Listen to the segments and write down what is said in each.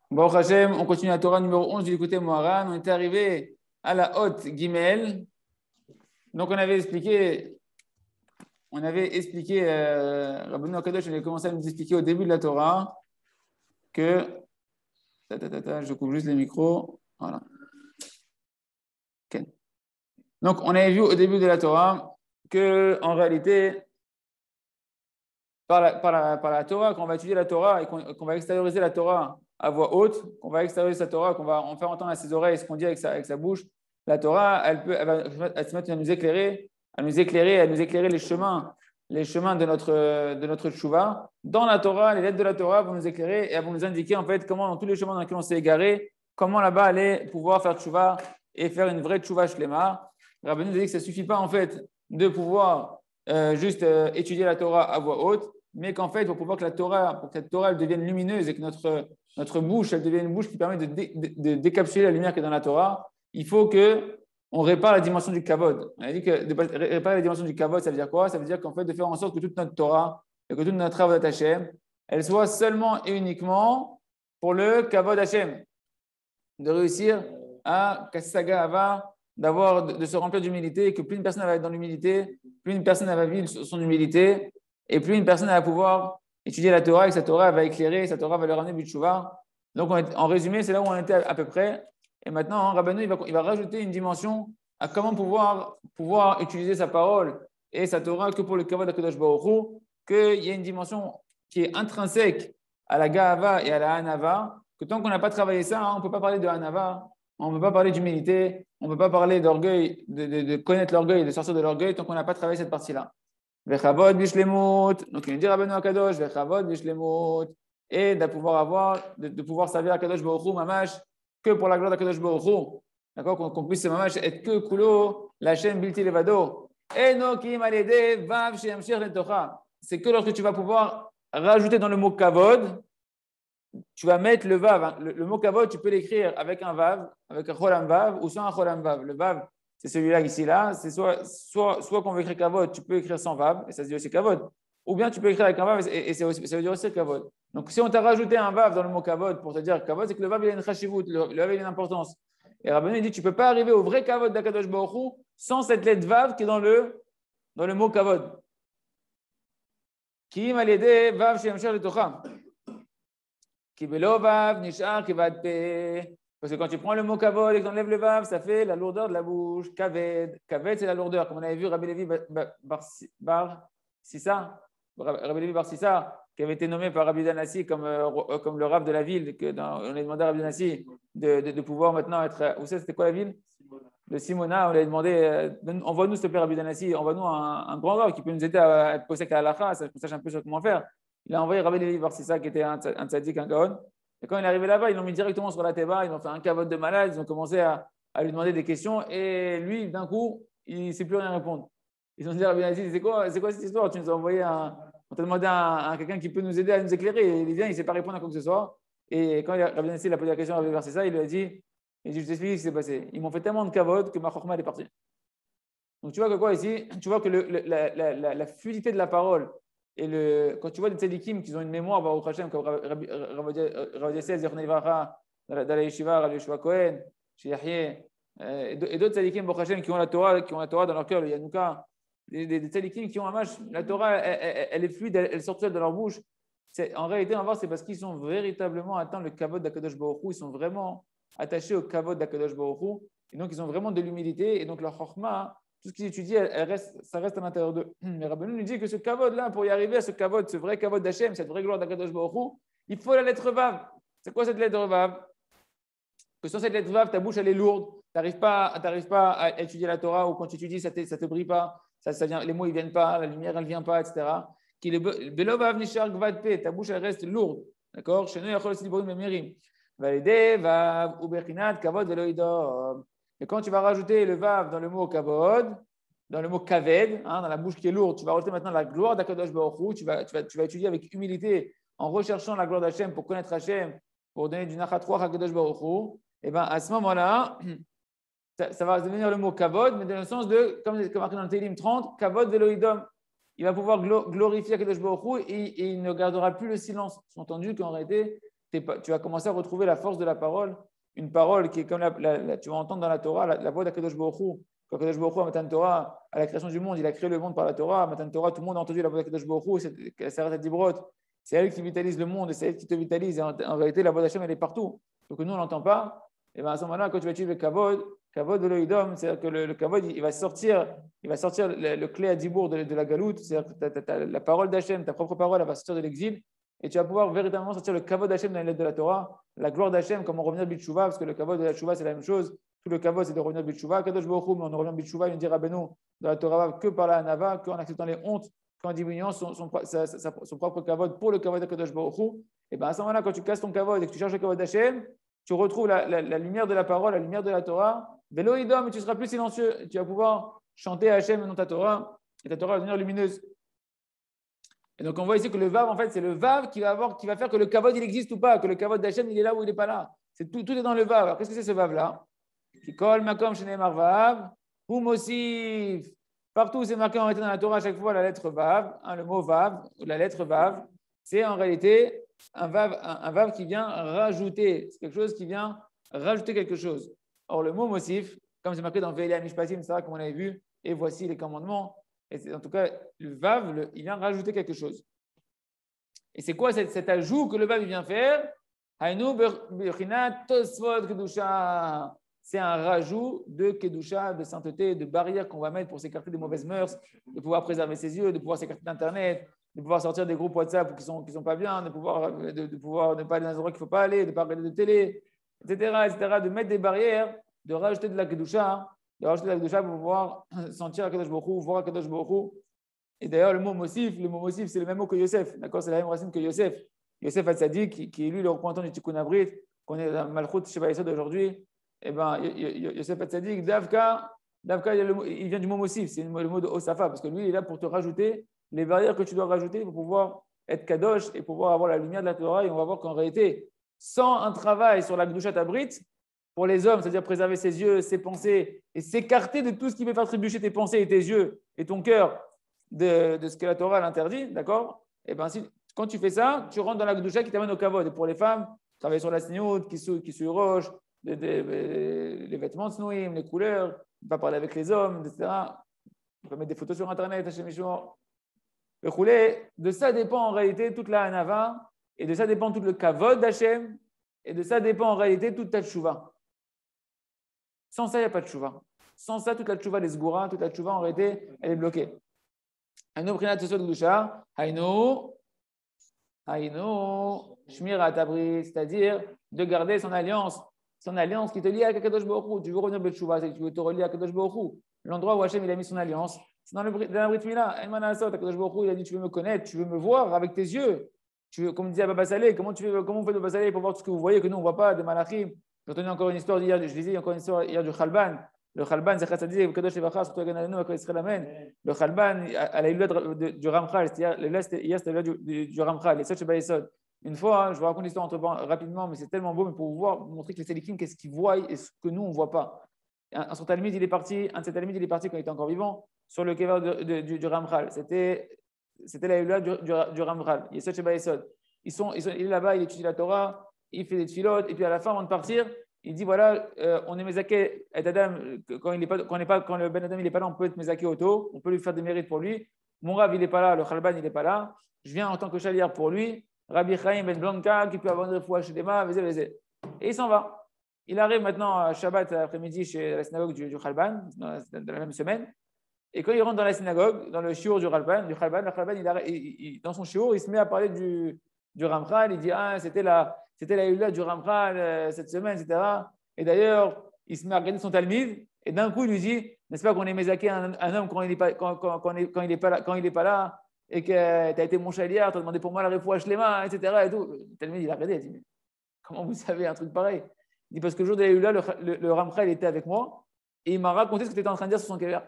Bon, Hachem, on continue la Torah numéro 11 du côté Moharan. On était arrivé à la haute Gimel. Donc, Rabbeinu Akadosh avait commencé à nous expliquer au début de la Torah que. Je coupe juste les micros. Voilà. Ok. Donc, on avait vu au début de la Torah que, en réalité, par la Torah, quand on va étudier la Torah et qu'on va extérioriser la Torah à voix haute, qu'on va extérioriser sa Torah, qu'on va en faire entendre à ses oreilles ce qu'on dit avec sa bouche, la Torah, elle se mettre à nous éclairer, à nous éclairer les chemins de notre tchouva. Dans la Torah, les lettres de la Torah vont nous éclairer et elles vont nous indiquer en fait comment, dans tous les chemins dans lesquels on s'est égaré, comment là-bas aller pouvoir faire tchouva et faire une vraie tchouva shlema. Rabbi nous a dit que ça ne suffit pas en fait de pouvoir juste étudier la Torah à voix haute, mais qu'en fait, pour que cette Torah elle devienne lumineuse et que notre bouche elle devienne une bouche qui permet de décapsuler la lumière qui est dans la Torah, il faut qu'on répare la dimension du kavod. On a dit que de réparer la dimension du kavod, ça veut dire quoi? Ça veut dire qu'en fait, de faire en sorte que toute notre Torah et que toute notre œuvre d'Hachem, elle soit seulement et uniquement pour le kavod Hachem. De réussir à Kassaga Ava, de se remplir d'humilité, et que plus une personne va être dans l'humilité, plus une personne va vivre son humilité, et plus une personne va pouvoir étudier la Torah, et que sa Torah va éclairer, sa Torah va leur ramener Butchouva. Donc, en résumé, c'est là où on était à peu près. Et maintenant, Rabbeinu, il va rajouter une dimension à comment pouvoir utiliser sa parole et sa Torah que pour le Kavod HaKadosh Baruch Hu, qu'il y a une dimension qui est intrinsèque à la Ga'ava et à la Hanava, que tant qu'on n'a pas travaillé ça, on ne peut pas parler de Hanava, on ne peut pas parler d'humilité, on ne peut pas parler d'orgueil, de connaître l'orgueil et de sortir de l'orgueil tant qu'on n'a pas travaillé cette partie-là. Vechavod bishlemut, donc il nous dit Rabbeinu Akadosh, Vechavod bishlemut, et de pouvoir servir Akadosh Baruch Hu, mamash, que pour la gloire d'Akadosh Baruch Hu, d'accord, qu'on puisse mamash être que kulo, la chaîne bilti levado, enokim alede vav sheyamshir letocha. C'est que lorsque tu vas pouvoir rajouter dans le mot kavod, tu vas mettre le vav. Hein. Le mot kavod, tu peux l'écrire avec un vav, avec un cholam vav ou sans un cholam vav. Le vav, c'est celui-là ici, là. C'est soit quand on veut écrire kavod, tu peux écrire sans vav, et ça se dit aussi kavod. Ou bien tu peux écrire avec un vav, et ça veut dire aussi kavod. Donc si on t'a rajouté un vav dans le mot kavod pour te dire kavod, c'est que le vav, il a une chashivut, le vav, il a une importance. Et Rabbeinu dit, tu ne peux pas arriver au vrai kavod d'Akadosh Baruch Hu sans cette lettre vav qui est dans le mot kavod. Ki malede vav sheyamshir letocha. Parce que quand tu prends le mot kavod et que tu enlèves le vav, ça fait la lourdeur de la bouche. Kaved. Kaved, c'est la lourdeur. Comme on avait vu Rabbi Levi Bar Sissa, Rabbi Levi Bar Sissa, qui avait été nommé par Rabbi Danassi comme le rav de la ville. On a demandé à Rabbi Danassi de pouvoir maintenant être. Vous savez, c'était quoi la ville? De Simona. On lui a demandé envoie-nous, s'il te plaît, Rabbi Danassi, envoie-nous un grand rav qui peut nous aider à être posé à l'alakha, ça qu'on sache un peu sur comment faire. Il a envoyé Rabbi Levi Barsissa, qui était un tzaddik, un gaon. Et quand il est arrivé là-bas, ils l'ont mis directement sur la teba, ils ont fait un kavod de malade, ils ont commencé à lui demander des questions. Et lui, d'un coup, il ne sait plus rien répondre. Ils ont dit à Rabbi Nazi, c'est quoi cette histoire? Tu nous as envoyé on t'a demandé à quelqu'un qui peut nous aider à nous éclairer. Et il vient, il ne sait pas répondre à quoi que ce soit. Et quand Rabbi Nazi a posé la question à Rabbi Barsissa, il lui a dit, je t'explique ce qui s'est passé. Ils m'ont fait tellement de kavod que ma chokma est partie. Donc tu vois que quoi ici? Tu vois que la fluidité de la parole et quand tu vois des tzadikim qui ont une mémoire, Baruch Hashem, comme Rav Yessel, Zechon Ivracha, dans la Yeshiva, Rav Yeshua Cohen, chez Yahye, et d'autres tzadikim, Baruch Hashem, qui ont la Torah dans leur cœur, le Yanouka, des tzadikim qui ont un match, la Torah, elle est fluide, elle sort seule de leur bouche. En réalité, on va voir, c'est parce qu'ils sont véritablement atteints le kavod d'Akadosh Baruch Hu, ils sont vraiment attachés au kavod d'Akadosh Baruch Hu, et donc ils ont vraiment de l'humilité, et donc leur chokma, tout ce qu'ils étudient, ça reste à l'intérieur d'eux. Mais Rabbeinu nous dit que ce kavod-là, pour y arriver à ce kavod, ce vrai kavod d'Hachem, cette vraie gloire d'Akadosh Baruch Hu, il faut la lettre vav. C'est quoi cette lettre vav? Que sans cette lettre vav, ta bouche elle est lourde, tu n'arrives pas à étudier la Torah, ou quand tu étudies, ça te brille pas, les mots ils viennent pas, la lumière elle vient pas, etc. Belo vav nishar gvad pe, ta bouche elle reste lourde, d'accord? Sheno yachol sidiborim memerim. Valide vav uberkinat kavod velo idom. Et quand tu vas rajouter le vav dans le mot kavod, dans le mot kaved, dans la bouche qui est lourde, tu vas rajouter maintenant la gloire d'Akadosh Baruch Hu, tu vas étudier avec humilité, en recherchant la gloire d'Hachem pour connaître Hachem, pour donner du nachat ruach à Akadosh Baruch Hu, et bien à ce moment-là, ça va devenir le mot kavod, mais dans le sens de, comme marqué dans le Télim 30, kavod veloïdom. Il va pouvoir glorifier Akadosh Baruch Hu et il ne gardera plus le silence. C'est entendu qu'en réalité, tu vas commencer à retrouver la force de la parole, une parole qui est comme tu vas entendre dans la Torah, la voix d'Akadosh Baruch Hu. Quand Akadosh Baruch Hu, à Matan Torah, à la création du monde, il a créé le monde par la Torah. À Matan Torah, tout le monde a entendu la voix d'Akadosh Baruch Hu, c'est Seret Dibrot. C'est elle qui vitalise le monde et c'est elle qui te vitalise. Et en réalité, la voix d'Hachem, elle est partout. Donc nous, on ne l'entend pas. Et bien à ce moment-là, quand tu vas utiliser le kavod de l'oïdom, c'est-à-dire que le kavod, il va sortir le clé à dibour de la galoute, c'est-à-dire que la parole d'Hachem, ta propre parole, elle va sortir de l'exil. Et tu vas pouvoir véritablement sortir le kavod d'Hachem dans les lettres de la Torah, la gloire d'Hachem, comment revenir Bitshuva, parce que le kavod de la Tshuva, c'est la même chose. Tout le kavod, c'est de revenir Bitshuva. Kadosh Baruch Hu, mais on revient Bitshuva, il nous dit Rabbeinu, dans la Torah, que par la Hanava, qu'en acceptant les hontes, qu'en diminuant son propre kavod pour le kavod de Kadosh Baruch Hu. Et bien à ce moment-là, quand tu casses ton kavod et que tu cherches le kavod d'Hachem, tu retrouves la lumière de la parole, la lumière de la Torah. Veloïdom, et tu seras plus silencieux. Tu vas pouvoir chanter Hachem dans ta Torah, et ta Torah va devenir lumineuse. Et donc, on voit ici que le Vav, en fait, c'est le Vav qui va faire que le Kavod, il existe ou pas, que le Kavod d'Hachem, il est là ou il n'est pas là. Tout est dans le Vav. Alors, qu'est-ce que c'est ce Vav-là? Kol makom shenemar Vav, ou Mosif. Partout où c'est marqué en réalité dans la Torah, à chaque fois, la lettre Vav, le mot Vav, ou la lettre Vav, c'est en réalité un Vav qui vient rajouter. C'est quelque chose qui vient rajouter quelque chose. Or, le mot Mosif, comme c'est marqué dans Ve'elia Mishpatim, c'est ça, comme on avait vu, et voici les commandements. Et en tout cas, le Vav, il vient rajouter quelque chose. Et c'est quoi cet ajout que le Vav vient faire? C'est un rajout de Kedusha, de sainteté, de barrières qu'on va mettre pour s'écarter des mauvaises mœurs, de pouvoir préserver ses yeux, de pouvoir s'écarter d'Internet, de pouvoir sortir des groupes WhatsApp qui sont pas bien, de pouvoir ne pas aller dans des endroits qu'il ne faut pas aller, de ne pas regarder de télé, etc., de mettre des barrières, de rajouter de la Kedusha, pour pouvoir sentir Akadosh Baruch Hu, voir Akadosh Baruch Hu. Et d'ailleurs, le mot Mosif, c'est le même mot que Yosef. D'accord, c'est la même racine que Yosef. Yosef Hatzadik, qui est lui le représentant du Tikkun Abrit, qu'on est dans Malchut Sheba Yesod aujourd'hui. Eh bien, Yosef Hatzadik, Davka, il vient du mot Mosif, c'est le mot de Osafa, parce que lui, il est là pour te rajouter les barrières que tu dois rajouter pour pouvoir être Kadosh et pouvoir avoir la lumière de la Torah. Et on va voir qu'en réalité, sans un travail sur la Kedushat Abrit, pour les hommes, c'est-à-dire préserver ses yeux, ses pensées et s'écarter de tout ce qui peut faire trébucher tes pensées et tes yeux et ton cœur de ce que la Torah l'interdit, d'accord? Et bien, quand tu fais ça, tu rentres dans la Kedusha qui t'amène au Kavod. Et pour les femmes, travailler sur la sniout, qui se roche, les vêtements de snouim, les couleurs, ne pas parler avec les hommes, etc. On peut mettre des photos sur Internet, Hachem Yishmor. Le roulé, de ça dépend en réalité toute la Hanava, et de ça dépend tout le Kavod d'Hachem, et de ça dépend en réalité toute ta Tchouva. Sans ça, il n'y a pas de tchouva. Sans ça, toute la tchouva des sgoura, toute la tchouva en réalité, elle est bloquée. Haïno prinat tesot gdusha, haïno shmira tabri, c'est-à-dire de garder son alliance qui te lie à Kadosh Baruch Hu. Tu veux revenir de tchouva, c'est que tu veux te relier à Kadosh Baruch Hu. L'endroit où Hachem il a mis son alliance, c'est dans la Brit Mila. Kadosh Baruch Hu, il a dit tu veux me connaître, tu veux me voir avec tes yeux. Comme disait Baba Saleh, comment vous faites Baba Saleh pour voir tout ce que vous voyez que nous on ne voit pas, des malachim. J'ai entendu encore une histoire hier, je lisais encore une histoire hier du Khalban. Le Khalban, c'est Chassadik, Kadosh Levacha, surtout avec Ganaleno, avec Israël Amen. Le Khalban, à la Illude du Ramchal, hier c'était la du Ramchal, les Sot Sheba Yesod. Une fois, je vous raconte l'histoire rapidement, mais c'est tellement beau, mais pour vous montrer que les Sélikim, qu'est-ce qu'ils voient et ce que nous, on ne voit pas. Un de ces Talmid, il est parti quand il était encore vivant, sur le Kever du Ramchal. C'était la Illude du Ramchal, les Sot Sheba Yesod. Il est là-bas, il étudie la Torah. Il fait des tfilotes, et puis à la fin, avant de partir, il dit voilà, on est mezaké et Adam, quand le Ben Adam il n'est pas là, on peut être mezaké auto, on peut lui faire des mérites pour lui. Mon Rav, il n'est pas là, le Khalban, il n'est pas là. Je viens en tant que chalière pour lui. Rabbi Chaim Ben Blanca, qui peut avoir une refouach chez Dema, et il s'en va. Il arrive maintenant à Shabbat après-midi chez la synagogue du Khalban, dans la même semaine. Et quand il rentre dans la synagogue, dans le shiur du Khalban, le Khalban, dans son shiur, il se met à parler du Ramchal. Il dit c'était la Hula du Ramchal cette semaine, etc. Et d'ailleurs, il se met à regarder son Talmid, et d'un coup, il lui dit n'est-ce pas qu'on est mézaké un homme quand il n'est pas là, et que tu as été mon chaliard, tu as demandé pour moi la refouach lema, etc. Et tout. Le Talmid, il a regardé, il a dit mais comment vous savez un truc pareil? Il dit parce que le jour de la Hula, le Ramchal était avec moi, et il m'a raconté ce que tu étais en train de dire sur son kever.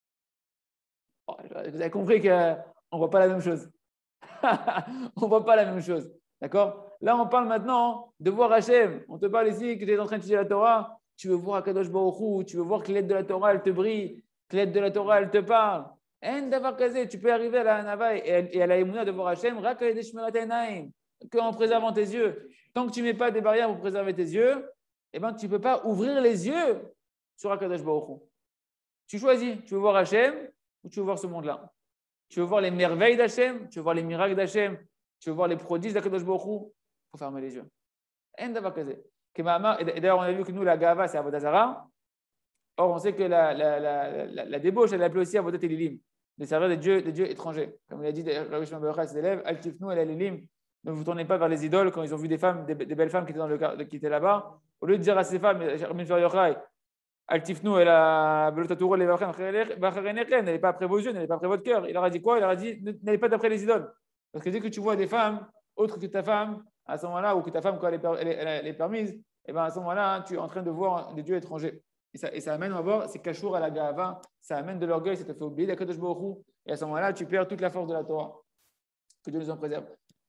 Oh, vous avez compris qu'on ne voit pas la même chose. On ne voit pas la même chose. D'accord? Là, on parle maintenant de voir Hachem. On te parle ici que tu es en train d'étudier la Torah. Tu veux voir Akadosh Baruch Hu. Tu veux voir que les lettres de la Torah, elle te brille. Que les lettres de la Torah, elle te parle. En d'avoir casé. Tu peux arriver à la Hanava et à la Emouna de voir Hachem. Rak des Shmirat Enaim. qu'en préservant tes yeux. Tant que tu ne mets pas des barrières pour préserver tes yeux, eh ben, tu ne peux pas ouvrir les yeux sur Akadosh Baruch Hu. Tu choisis, tu veux voir Hachem ou tu veux voir ce monde-là. Tu veux voir les merveilles d'Hachem, tu veux voir les miracles d'Hachem, tu veux voir les prodiges d'Akadosh Baruch Hu, il faut fermer les yeux. Et d'ailleurs, on a vu que nous, la Gava, c'est Avodah Zarah. Or, on sait que la débauche, elle est appelée aussi Avodat Elilim, les servir des dieux étrangers. Comme il a dit Rabbi Shimon Bar Yochai à ses élèves, Al tifnu el Elilim, ne vous tournez pas vers les idoles quand ils ont vu des femmes, des belles femmes qui étaient là-bas. Au lieu de dire à ces femmes, Rabbi Shimon Bar Yochai, Al tifnu el Belotaturo le n'allez pas après vos yeux, n'allez pas après votre cœur. Il leur a dit quoi? Il leur a dit, n'allez pas d'après les idoles. Parce que dès que tu vois des femmes autres que ta femme, à ce moment-là, ou que ta femme, quand elle est permise, et ben à ce moment-là, tu es en train de voir des dieux étrangers. Et ça amène à voir, c'est Kashour à la Gava, ça amène de l'orgueil, ça te fait oublier l'Akadosh Baruch Hu, et à ce moment-là, tu perds toute la force de la Torah. Que Dieu nous en préserve.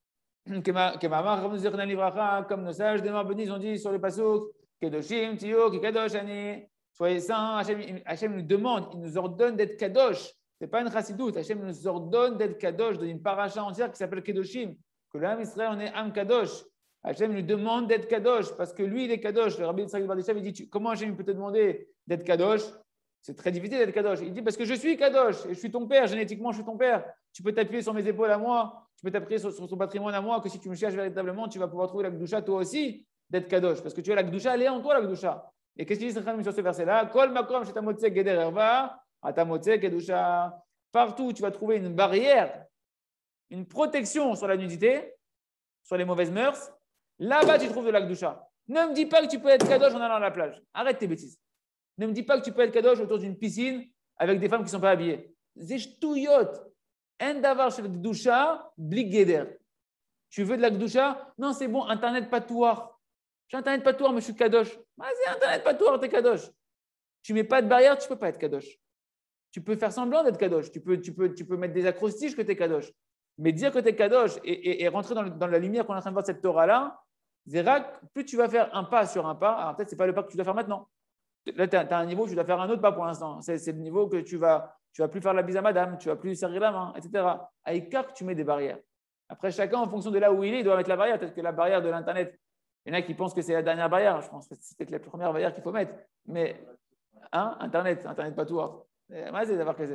Comme nos sages, des morts bénis, ont dit sur le passouk, Kedoshim, Tiyo, Kikadosh, Ani, soyez saints. Hachem nous demande, il nous ordonne d'être Kadosh. Ce n'est pas une chassidoute, Hachem nous ordonne d'être Kadosh, dans une paracha entière qui s'appelle Kedoshim, que l'âme Israël, on est Am Kadosh. Hachem nous demande d'être Kadosh parce que lui, il est Kadosh. Le Rabbi Yitzhak Bardishav, il dit comment Hachem peut te demander d'être Kadosh? C'est très difficile d'être Kadosh. Il dit parce que je suis Kadosh et je suis ton père, génétiquement, je suis ton père. Tu peux t'appuyer sur mes épaules à moi, tu peux t'appuyer sur ton patrimoine à moi, que si tu me cherches véritablement, tu vas pouvoir trouver la Gdusha toi aussi d'être Kadosh. Parce que tu as la Gdusha, elle est en toi, la Gdusha. Et qu'est-ce qu'il dit sur ce verset-là? Kol makom shetamotze geder erva, atamotze kedusha. Partout où tu vas trouver une barrière, une protection sur la nudité, sur les mauvaises mœurs, là-bas, tu trouves de la Gdusha. Ne me dis pas que tu peux être Kadosh en allant à la plage. Arrête tes bêtises. Ne me dis pas que tu peux être Kadosh autour d'une piscine avec des femmes qui ne sont pas habillées. Zeshtouyot. En davar shel Gdusha, bli geder. Tu veux de la Gdusha? Non, c'est bon, Internet patouar. J'ai Internet patouar, mais je suis Kadosh. Vas-y, Internet patouar, t'es Kadosh. Tu ne mets pas de barrière, tu ne peux pas être Kadosh. Tu peux faire semblant d'être Kadosh. Tu peux mettre des acrostiches que tu es Kadosh. Mais dire que tu es Kadosh et rentrer dans la lumière qu'on est en train de voir cette Torah-là, Zérak, plus tu vas faire un pas sur un pas, alors peut-être ce n'est pas le pas que tu dois faire maintenant. Là, tu as un niveau où tu dois faire un autre pas pour l'instant. C'est le niveau que tu vas plus faire la bise à madame, tu vas plus serrer la main, etc. À écart, tu mets des barrières. Après, chacun, en fonction de là où il doit mettre la barrière. Peut-être que la barrière de l'Internet, il y en a qui pensent que c'est la dernière barrière. Je pense que c'est peut-être la première barrière qu'il faut mettre. Mais, Internet pas tout. C'est d'avoir casé.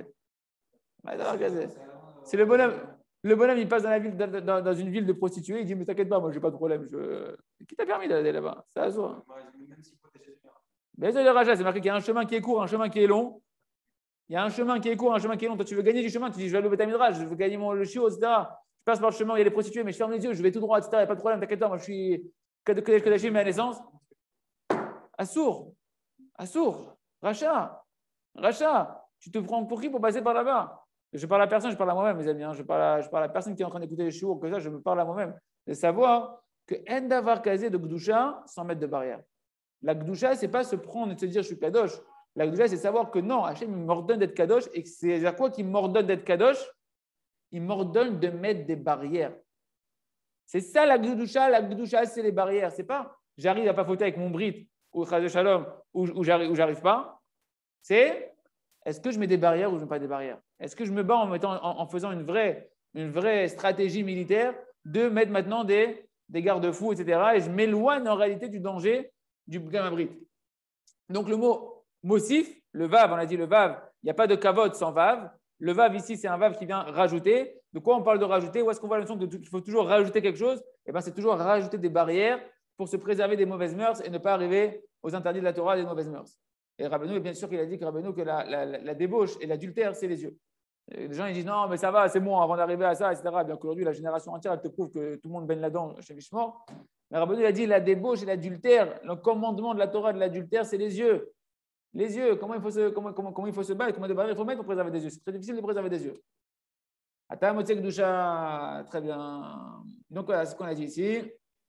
C'est le bonhomme. Le bonhomme, il passe dans une ville de prostituées, il dit, mais t'inquiète pas, moi, j'ai pas de problème. Qui t'a permis d'aller là-bas? C'est à soi. Bien sûr, le Raja, c'est marqué qu'il y a un chemin qui est court, un chemin qui est long. Il y a un chemin qui est court, un chemin qui est long. Toi, tu veux gagner du chemin, tu dis, je vais aller au Betamidrash, je veux gagner le chiot, etc. Je passe par le chemin où il y a les prostituées, mais je ferme les yeux, je vais tout droit, etc. Il n'y a pas de problème, t'inquiète pas, moi, je suis Kadashim à la naissance. Assour, Racha, tu te prends pour qui pour passer par là-bas? Je parle à personne, je parle à moi-même, mes amis. Je parle à la personne qui est en train d'écouter les chiots, que ça, je me parle à moi-même. De savoir que Endavar Kazé de Gdusha, sans mettre de barrière. La Gdusha, ce n'est pas se prendre et se dire je suis Kadosh. La Gdusha, c'est savoir que non, Hachem m'ordonne d'être Kadosh et que c'est à quoi qu'il m'ordonne d'être Kadosh? Il m'ordonne de mettre des barrières. C'est ça la Gdusha. La Gdusha, c'est les barrières. C'est pas j'arrive à pas fauter avec mon brit ou Chaz de Shalom ou j'arrive pas. C'est est-ce que je mets des barrières ou je ne mets pas des barrières? Est-ce que je me bats en faisant une vraie stratégie militaire de mettre maintenant des garde-fous, etc. Et je m'éloigne en réalité du danger du gamabrit. Donc le mot Mosif, le Vav, on a dit le Vav, il n'y a pas de kavod sans Vav. Le Vav ici, c'est un Vav qui vient rajouter. De quoi on parle de rajouter? Où est-ce qu'on voit la notion qu'il faut toujours rajouter quelque chose? Eh bien, c'est toujours rajouter des barrières pour se préserver des mauvaises mœurs et ne pas arriver aux interdits de la Torah des mauvaises mœurs. Et Rabbeinu, bien sûr qu'il a dit que la débauche et l'adultère, c'est les yeux. Et les gens ils disent non, mais ça va, c'est bon avant d'arriver à ça, etc. Bien qu'aujourd'hui, la génération entière, elle te prouve que tout le monde baigne là-dedans chez Mishmor. Mais Rabbeinu a dit la débauche et l'adultère, le commandement de la Torah de l'adultère, c'est les yeux. Les yeux, comment il faut se battre, combien de barrières il faut mettre pour préserver des yeux? C'est très difficile de préserver des yeux. Ata motzek dusha, très bien. Donc voilà, c'est ce qu'on a dit ici.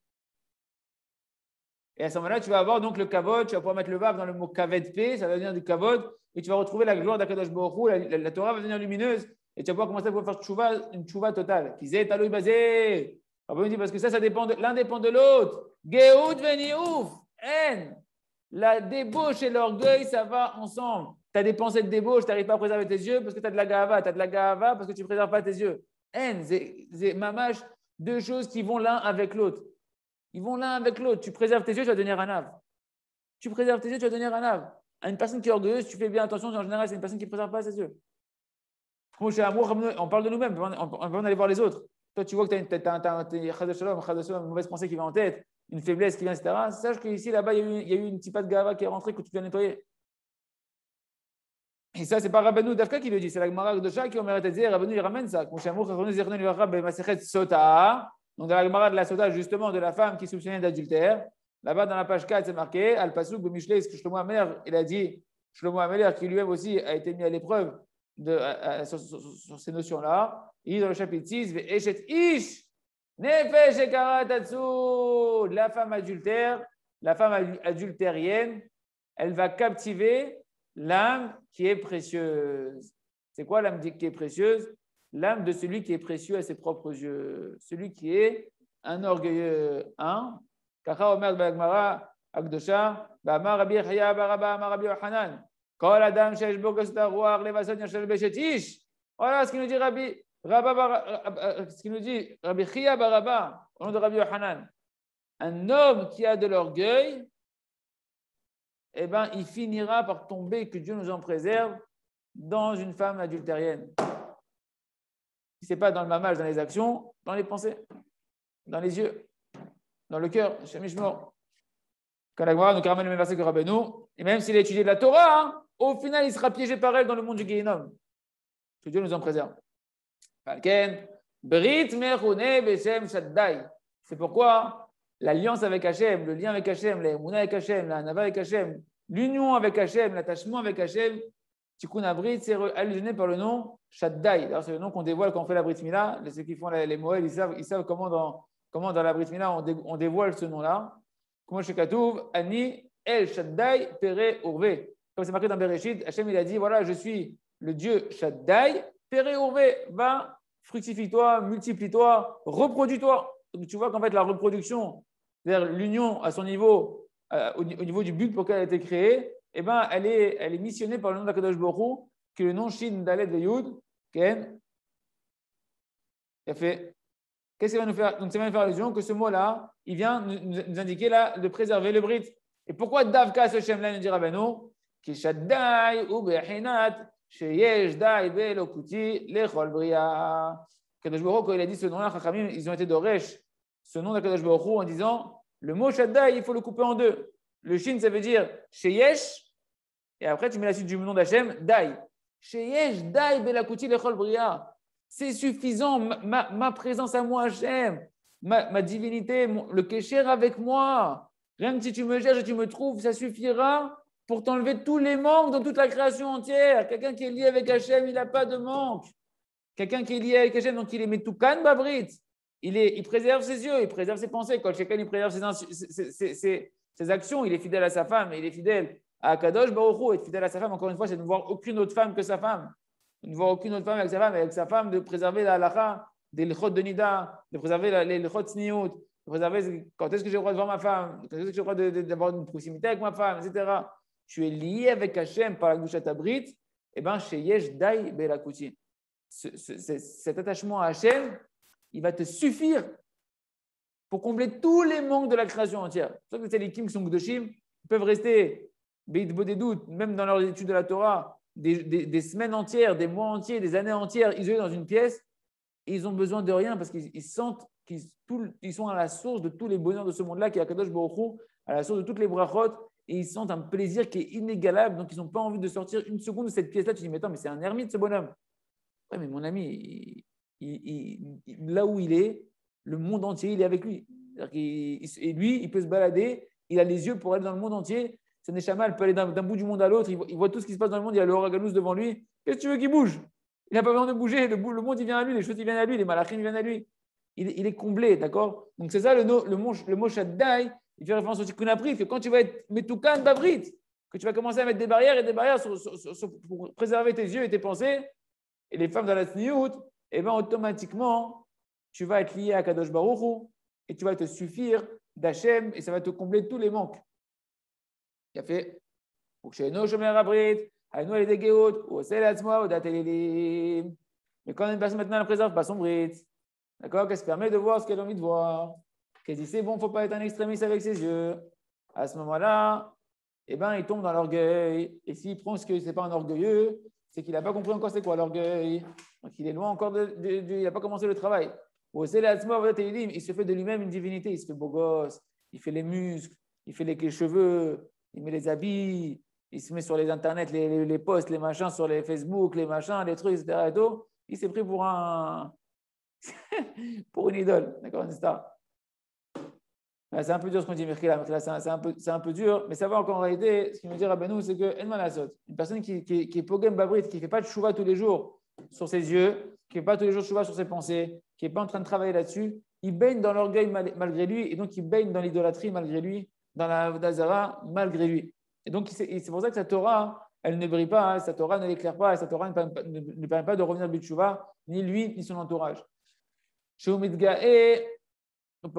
Et à ce moment-là, tu vas avoir donc le kavod, tu vas pouvoir mettre le vav dans le mot kaved p, ça va devenir du kavod, et tu vas retrouver la gloire d'Akadosh Baruch Hu, la Torah va devenir lumineuse, et tu vas pouvoir commencer à pouvoir faire une tchouva totale. Kizé taloui basé. On dit parce que ça dépend l'un dépend de l'autre. Geoud veniouf, en. La débauche et l'orgueil, ça va ensemble. Tu as des pensées de débauche, tu n'arrives pas à préserver tes yeux parce que tu as de la gava, tu as de la gava parce que tu ne préserves pas tes yeux. En, c'est mamash, Deux choses qui vont l'un avec l'autre. Ils vont l'un avec l'autre. Tu préserves tes yeux, tu vas devenir un ave. Tu préserves tes yeux, tu vas devenir un ave. À une personne qui est orgueilleuse, tu fais bien attention, en général, c'est une personne qui ne préserve pas ses yeux. Moi, chez Amour, on parle de nous-mêmes, on va aller voir les autres. Toi, tu vois que tu as une mauvaise pensée qui vient en tête, une faiblesse qui vient, etc. Sache qu'ici, là-bas, il y a eu une petite patte gava qui est rentrée que tu dois nettoyer. Et ça, c'est pas Rabbeinu Dafka qui le dit, c'est la Gemara de Shah qui mérite de dire, Rabbeinu il ramène ça. Donc, dans la Gemara de la Sota, justement, de la femme qui soupçonnait d'adultère, là-bas, dans la page 4, c'est marqué, Al-Pasuk, Bemichlei, ce que Shlomo Ameler, il a dit, Shlomo Ameler, qui lui-même aussi a été mis à l'épreuve sur ces notions-là, il dit dans le chapitre 6, Ve'eshet ish, nefesh ekara tatsu, la femme adultère, la femme adultérienne, elle va captiver l'âme qui est précieuse. C'est quoi l'âme qui est précieuse? L'âme de celui qui est précieux à ses propres yeux. Celui qui est un orgueilleux. Kacha omer b'agmara akdosha b'amar Rabbi Chaya baraba amar Rabbi Yochanan. Kol adam sheyesh bo gosut haruach levason yashel beshet ish. Voilà ce qu'il nous dit Rabbi Chaya baraba au nom de Rabbi Yochanan. Un homme qui a de l'orgueil, eh ben, il finira par tomber, que Dieu nous en préserve, dans une femme adultérienne. Si ce n'est pas dans le mamage, dans les actions, dans les pensées, dans les yeux, dans le cœur. Quand la Gemara nous ramène le même verset que Rabbeinu, et même s'il a étudié de la Torah, au final, il sera piégé par elle dans le monde du Guéhinom. Que Dieu nous en préserve. C'est pourquoi l'alliance avec Hachem, le lien avec Hachem, l'émouna avec Hachem, la nava avec Hachem, l'union avec Hachem, l'attachement avec Hachem, Tikkun Abrit, c'est allusionné par le nom Shaddai. D'ailleurs, c'est le nom qu'on dévoile quand on fait la Brit Mila. Ceux qui font les Moël, ils savent comment dans la Brit Mila on dévoile ce nom-là. Comment chez Katouv, Ani El Shaddai Pere Urve. Comme c'est marqué dans Bereshit, Hachem il a dit voilà, je suis le Dieu Shaddai, Pere Urve, va, fructifie-toi, multiplie-toi, reproduis-toi. Donc tu vois qu'en fait, la reproduction, c'est-à-dire l'union à son niveau, au niveau du but pour lequel elle a été créée, eh ben, elle est missionnée par le nom d'Akadosh Baruch Hu, qui est le nom Shin Dalet Veyud, Ken. Il a fait. Qu'est-ce qu'il va nous faire? Donc, ça va nous faire allusion que ce mot-là, il vient nous indiquer là de préserver le Brit. Et pourquoi Davka ce Shem-là nous dit Rabbeinu? Ki Shaddai ou Behinat, Sheyesh Dai Belokuti, Lechol Bria. Kadosh Baruch Hu, quand il a dit ce nom-là, Chachamim, ils ont été d'Oresh, ce nom d'Akadosh Baruch Hu, en disant le mot Shaddai, il faut le couper en deux. Le Shin, ça veut dire Sheyesh, et après tu mets la suite du nom d'Hachem, Dai. Sheyesh Dai Belakuti Lechol Bria. C'est suffisant, ma présence à moi, Hachem, ma divinité, le Kesher avec moi. Rien que si tu me cherches et tu me trouves, ça suffira pour t'enlever tous les manques dans toute la création entière. Quelqu'un qui est lié avec Hachem, il n'a pas de manque. Quelqu'un qui est lié avec Hachem, donc il est Metoukan Babrit. Il préserve ses yeux, il préserve ses pensées. Quand chacun il préserve ses actions, il est fidèle à sa femme, et il est fidèle à Kadosh Baruch Hu. Être fidèle à sa femme, encore une fois, c'est de ne voir aucune autre femme que sa femme. De ne voir aucune autre femme avec sa femme, de préserver la halakha, des lechot de nida, de préserver les lechot sniout, de préserver quand est-ce que j'ai le droit de voir ma femme, quand est-ce que j'ai le droit d'avoir une proximité avec ma femme, etc. Tu es lié avec Hachem par la Gdushat Abrit, et bien chez Yesh Dai Belakuti. Cet attachement à Hachem, il va te suffire pour combler tous les manques de la création entière. C'est pour ça que les Kim qui sont Gdoshim, ils peuvent rester, des doutes, même dans leurs études de la Torah, des semaines entières, des mois entiers, des années entières isolés dans une pièce, et ils ont besoin de rien parce qu'ils sentent qu'ils sont à la source de tous les bonheurs de ce monde-là, qui est Akadosh Baruch Hu, à la source de toutes les brachot, et ils sentent un plaisir qui est inégalable, donc ils n'ont pas envie de sortir une seconde de cette pièce-là. Tu dis, mais attends, mais c'est un ermite ce bonhomme. Ouais, mais mon ami, là où il est, le monde entier, il est avec lui. Et lui, il peut se balader, il a les yeux pour aller dans le monde entier. Sa neshama, elle peut aller d'un bout du monde à l'autre, il voit tout ce qui se passe dans le monde, il y a le Horaganous devant lui. Qu'est-ce que tu veux qu'il bouge? Il n'a pas besoin de bouger, le monde il vient à lui, les choses ils viennent à lui, les malachim viennent à lui. Il est comblé, d'accord? Donc c'est ça le mot Shaddai, il fait référence au Tikkun Abrit, que quand tu vas être Metoukan Babrit, que tu vas commencer à mettre des barrières et des barrières pour préserver tes yeux et tes pensées, et les femmes dans la Tzniut, et bien automatiquement, tu vas être lié à Kadosh Baruch Hu, et tu vas te suffire d'Hachem, et ça va te combler tous les manques. Il a fait mais quand une personne maintenant ne préserve pas son brit, D'accord? Qu'elle se permet de voir ce qu'elle a envie de voir. Qu'elle dit c'est bon, il ne faut pas être un extrémiste avec ses yeux. À ce moment-là, eh ben, il tombe dans l'orgueil. Et s'il prend ce que ce n'est pas un orgueilleux, c'est qu'il n'a pas compris encore c'est quoi l'orgueil. Donc il est loin encore il n'a pas commencé le travail. Il se fait de lui-même une divinité. Il se fait beau gosse, il fait les muscles, il fait les cheveux, il met les habits, il se met sur les internets, les posts, les machins, sur les Facebook, les machins, les trucs, etc. Et tout. Il s'est pris pour pour une idole, d'accord, une star. C'est un peu dur ce qu'on dit, Mirkila. C'est un peu dur, mais savoir qu'en réalité, ce qu'il nous dit Rabbeinu, c'est que une personne qui est pogem babrit, qui ne fait pas de chouva tous les jours sur ses yeux, qui ne fait pas tous les jours de chouva sur ses pensées, qui n'est pas en train de travailler là-dessus, il baigne dans l'orgueil malgré lui, et donc il baigne dans l'idolâtrie malgré lui, dans la Dazara malgré lui. Et donc c'est pour ça que sa Torah, elle ne brille pas, hein, sa Torah ne l'éclaire pas, et sa Torah ne permet pas de revenir à Bitchouva, ni lui, ni son entourage. Ça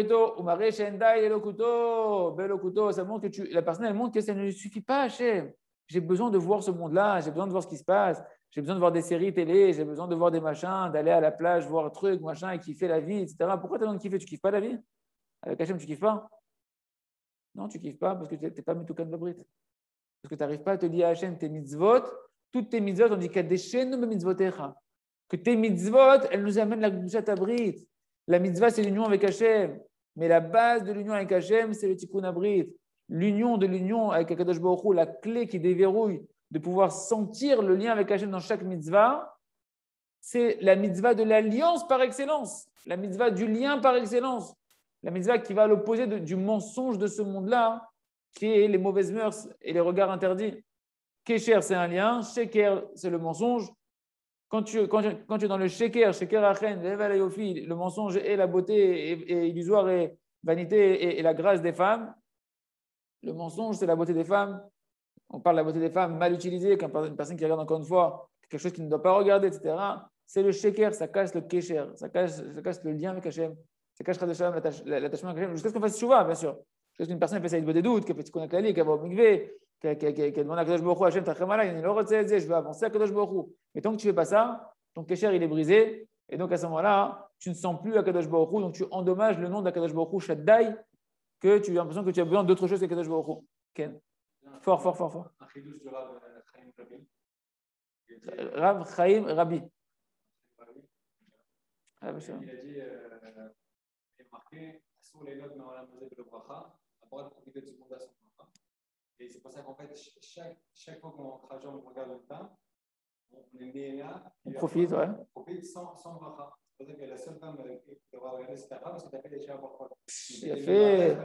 montre que la personne, elle montre que ça ne lui suffit pas, Hachem. J'ai besoin de voir ce monde-là, j'ai besoin de voir ce qui se passe, j'ai besoin de voir des séries télé, j'ai besoin de voir des machins, d'aller à la plage, voir un truc, machin, et kiffer la vie, etc. Pourquoi tu as besoin de kiffer? Tu kiffes pas la vie? Avec Hachem, tu kiffes pas? Non, tu kiffes pas parce que tu n'es pas Mitoukan Babrit. Parce que tu n'arrives pas à te lier à Hachem, tes mitzvot, toutes tes mitzvot, on dit Kadeshen mitzvotecha. Que tes mitzvot, elles nous amènent la Gdushat Abrit. La mitzvah, c'est l'union avec Hachem. Mais la base de l'union avec Hachem, c'est le tikkun abrit. L'union avec Akadosh Baruch Hu, la clé qui déverrouille de pouvoir sentir le lien avec Hachem dans chaque mitzvah, c'est la mitzvah de l'alliance par excellence. La mitzvah du lien par excellence. La mitzvah qui va à l'opposé du mensonge de ce monde-là, qui est les mauvaises mœurs et les regards interdits. Kesher, c'est un lien. Sheker, c'est le mensonge. Quand tu es dans le sheker achen, le mensonge et la beauté et illusoire et vanité et la grâce des femmes, le mensonge, c'est la beauté des femmes. On parle de la beauté des femmes mal utilisée, comme une personne qui regarde encore une fois quelque chose qu'il ne doit pas regarder, etc. C'est le sheker, ça casse le kesher, ça casse le lien avec Hachem, ça cache l'attachement avec Hachem, jusqu'à ce qu'on fasse chouva, bien sûr. Jusqu'à ce qu'une personne fasse ça avec des doutes, qu'elle fait ce qu'on a clali, qu'elle va au mikvé, qu'elle demande à Kadosh Baruch Hu, Hachem, t'as très mal, il dit, je veux avancer à Kadosh Baruch Hu. Mais tant que tu ne fais pas ça, ton kesher, il est brisé, et donc à ce moment-là, tu ne sens plus Kadosh Baruch Hu, donc tu endommages le nom d'Akadosh Baruch Hu, Shaddai, que tu as l'impression que tu as besoin d'autre chose qu'Akadosh Baruch Hu. Ken. Fort. Rav Chaim Rabbi. Il a dit, il est marqué, sur les notes, mais on a posé de bracha, on va profiter de ce monde à son bracha. Et c'est pour ça qu'en fait, chaque fois qu'on traverse, on regarde le temps, on est né là. On profite, ouais. On profite sans bracha. C'est pour ça que la seule femme qui doit regarder cette femme, parce que tu as fait des chats parfois. Il a fait.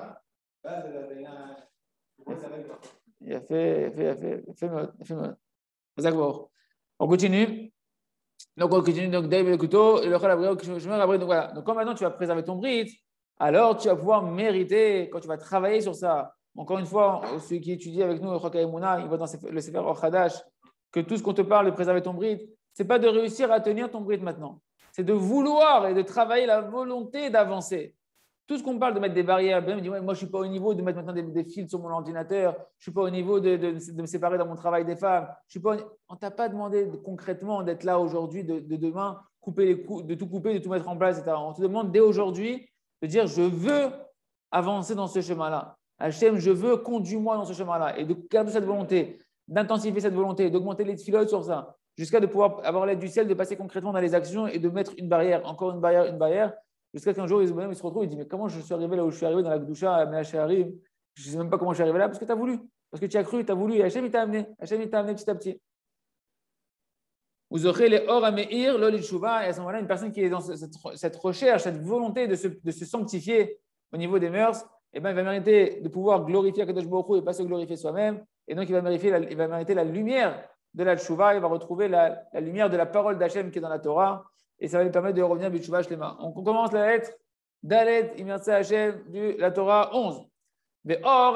Il a fait. On continue. Donc, David le couteau, le donc voilà. Donc, quand maintenant tu vas préserver ton bride, alors tu vas pouvoir mériter, quand tu vas travailler sur ça. Encore une fois, celui qui étudie avec nous, le Chaka Emouna, il voit dans le Sefer Or Hadash que tout ce qu'on te parle de préserver ton bride, ce n'est pas de réussir à tenir ton bride maintenant. C'est de vouloir et de travailler la volonté d'avancer. Tout ce qu'on parle de mettre des barrières, me dit, ouais, moi je ne suis pas au niveau de mettre maintenant des fils sur mon ordinateur, je ne suis pas au niveau de me séparer dans mon travail des femmes. On ne t'a pas demandé concrètement d'être là aujourd'hui, de demain, de tout couper, de tout mettre en place, etc. On te demande dès aujourd'hui de dire je veux avancer dans ce chemin-là. Hachem, je veux conduire-moi dans ce chemin-là et de garder cette volonté, d'intensifier cette volonté, d'augmenter les filotes sur ça, jusqu'à de pouvoir avoir l'aide du ciel, de passer concrètement dans les actions et de mettre une barrière, encore une barrière. Jusqu'à qu'un jour, il se retrouve, il dit, mais comment je suis arrivé là où je suis arrivé dans la Gdusha, à Menacharim? Je ne sais même pas comment je suis arrivé là, parce que tu as voulu. Parce que tu as cru, tu as voulu, et Hachem, il t'a amené. Hachem, il t'a amené petit à petit. Vous aurez les or à Meir, l'ol et Chouva, et à ce moment-là, une personne qui est dans cette recherche, cette volonté de se sanctifier au niveau des mœurs, eh ben, il va mériter de pouvoir glorifier Akadosh Baruch Hu et pas se glorifier soi-même. Et donc, il va mériter la lumière de la Chouva, il va retrouver la lumière de la parole d'Hachem qui est dans la Torah. Et ça va lui permettre de revenir à Bitchouva Shlema. On commence la lettre Dalet Imertse Hashem de la Torah 11. Donc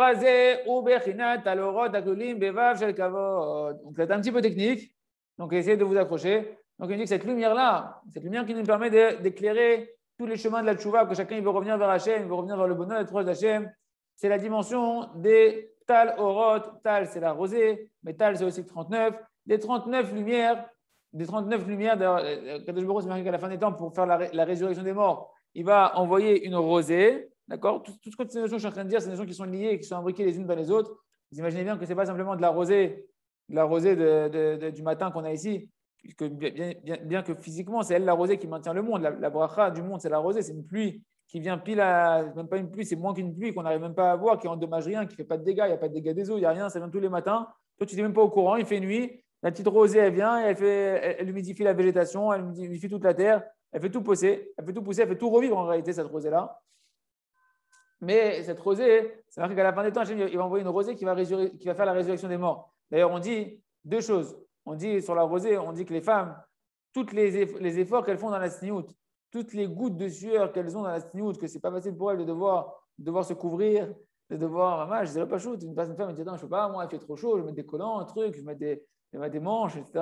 c'est un petit peu technique. Donc essayez de vous accrocher. Donc il dit que cette lumière-là, cette lumière qui nous permet d'éclairer tous les chemins de la Tchouva, que chacun il veut revenir vers Hashem, il veut revenir vers le bonheur et le proche d'Hachem, c'est la dimension des Tal Orot. Tal c'est la rosée, mais Tal c'est aussi 39. Des 39 lumières des 39 lumières, Kadosh Baruch Hu, c'est marqué qu'à la fin des temps, pour faire la résurrection des morts, il va envoyer une rosée. D'accord. Tout ce que ces notions que je suis en train de dire, c'est des notions qui sont liées et qui sont imbriquées les unes dans les autres. Vous imaginez bien que ce n'est pas simplement de la rosée du matin qu'on a ici, que bien que physiquement, c'est elle la rosée qui maintient le monde. La bracha du monde, c'est la rosée, c'est une pluie qui vient pile à. Même pas une pluie, c'est moins qu'une pluie qu'on n'arrive même pas à voir, qui endommage rien, qui ne fait pas de dégâts, il n'y a pas de dégâts des eaux, il n'y a rien, ça vient tous les matins. Toi, tu n'es même pas au courant, il fait nuit. La petite rosée, elle vient, elle humidifie la végétation, elle humidifie toute la terre, elle fait tout pousser, elle fait tout revivre en réalité, cette rosée-là. Mais cette rosée, c'est marqué qu'à la fin des temps, il va envoyer une rosée qui va faire la résurrection des morts. D'ailleurs, on dit deux choses. On dit sur la rosée, on dit que les femmes, tous les efforts qu'elles font dans la sniout, toutes les gouttes de sueur qu'elles ont dans la sniout, que ce n'est pas facile pour elles de devoir se couvrir, de devoir. Maman, je ne dirais pas chaud. Une femme, elle me dit, non, je ne peux pas, moi, il fait trop chaud, je vais mettre des collants, un truc, je vais mettre des manches, etc.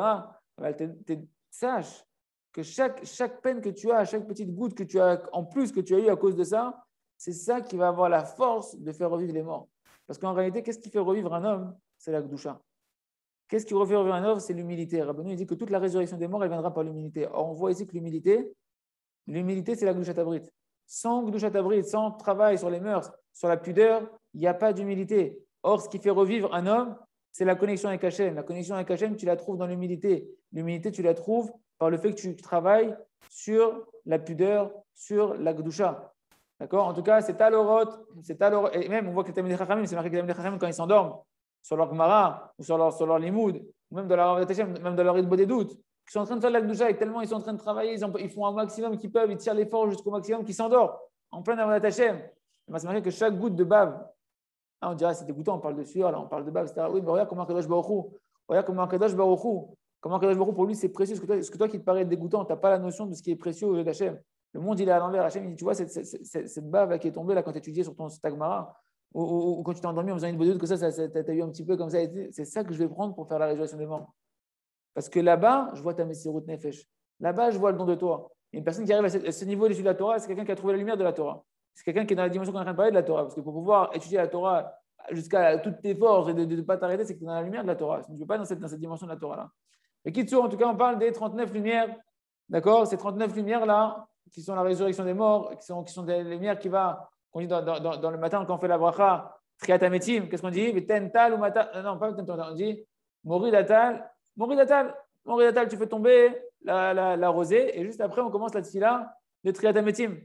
Sache que chaque peine que tu as, chaque petite goutte que tu as en plus que tu as eu à cause de ça, c'est ça qui va avoir la force de faire revivre les morts. Parce qu'en réalité, qu'est-ce qui fait revivre un homme? C'est la Gdusha. Qu'est-ce qui fait revivre un homme? C'est l'humilité. Rabbeinu dit que toute la résurrection des morts, elle viendra par l'humilité. Or, on voit ici que l'humilité, c'est la Gdushat Abrit. Sans Gdushat Abrit, sans travail sur les mœurs, sur la pudeur, il n'y a pas d'humilité. Or, ce qui fait revivre un homme, c'est la connexion avec Hachem. La connexion avec Hachem, tu la trouves dans l'humilité. L'humilité, tu la trouves par le fait que tu travailles sur la pudeur, sur la Gdusha. D'accord? En tout cas, c'est Talorot. Et même, on voit que les Talmidei Chachamim, c'est marqué que les Talmidei Chachamim, quand ils s'endorment, sur leur Gemara, ou sur leur Limoud, ou même dans leur Avodat Hashem, même dans leur Idbo des doutes, qui sont en train de faire de la Gdusha, et tellement ils sont en train de travailler, ils font un maximum qu'ils peuvent, ils tirent l'effort jusqu'au maximum, qu'ils s'endorment en plein Avodat Hashem. C'est marqué que chaque goutte de bave, on dirait c'est dégoûtant, on parle de sueur, là, on parle de bave, etc. Oui, mais regarde comment Kadosh Baruch Hu, comment Kadosh Baruch Hu, pour lui, c'est précieux. Ce que toi qui te paraît dégoûtant, tu n'as pas la notion de ce qui est précieux au jeu d'Hachem. Le monde, il est à l'envers. Hachem, il dit, tu vois, cette bave là qui est tombée là quand tu étudiais sur ton Tagmara, ou quand tu t'es endormi en faisant une bodhut, que ça t'as eu un petit peu comme ça. C'est ça que je vais prendre pour faire la résurrection des morts. Parce que là-bas, je vois ta Messirut Nefesh. Là-bas, je vois le don de toi. Et une personne qui arrive à ce niveau d'étude de la Torah, c'est quelqu'un qui a trouvé la lumière de la Torah. C'est quelqu'un qui est dans la dimension qu'on est en train de parler de la Torah. Parce que pour pouvoir étudier la Torah jusqu'à toutes tes forces et de ne pas t'arrêter, c'est que tu es dans la lumière de la Torah. Tu ne veux pas dans cette dimension de la Torah-là. Et Kitsour, en tout cas, on parle des 39 lumières. D'accord? Ces 39 lumières-là, qui sont la résurrection des morts, qui sont des lumières qu'on dit dans le matin quand on fait la bracha, Triatametim, qu'est-ce qu'on dit? Tental ou Matal, non, pas Tental, on dit Moridatal, tu fais tomber la rosée, et juste après, on commence la tfila de Triatametim.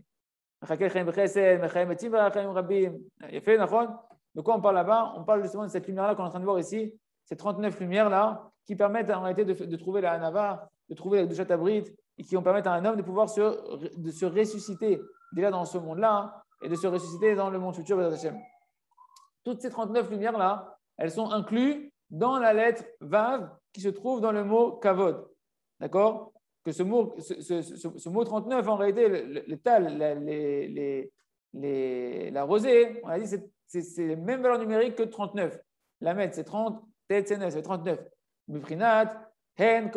De quoi on parle là-bas? On parle justement de cette lumière-là qu'on est en train de voir ici, ces 39 lumières-là, qui permettent en réalité de trouver la Hanava, de trouver la Gdushat Abrit, et qui vont permettre à un homme de pouvoir se ressusciter déjà dans ce monde-là et de se ressusciter dans le monde futur de Hachem. Toutes ces 39 lumières-là, elles sont incluses dans la lettre Vav qui se trouve dans le mot Kavod. D'accord? Que ce mot 39, en réalité, le tal, la rosée, on a dit c'est la même valeur numérique que 39. La mettre, c'est 30, tête, c'est 9, c'est 39. Miprinat, c'est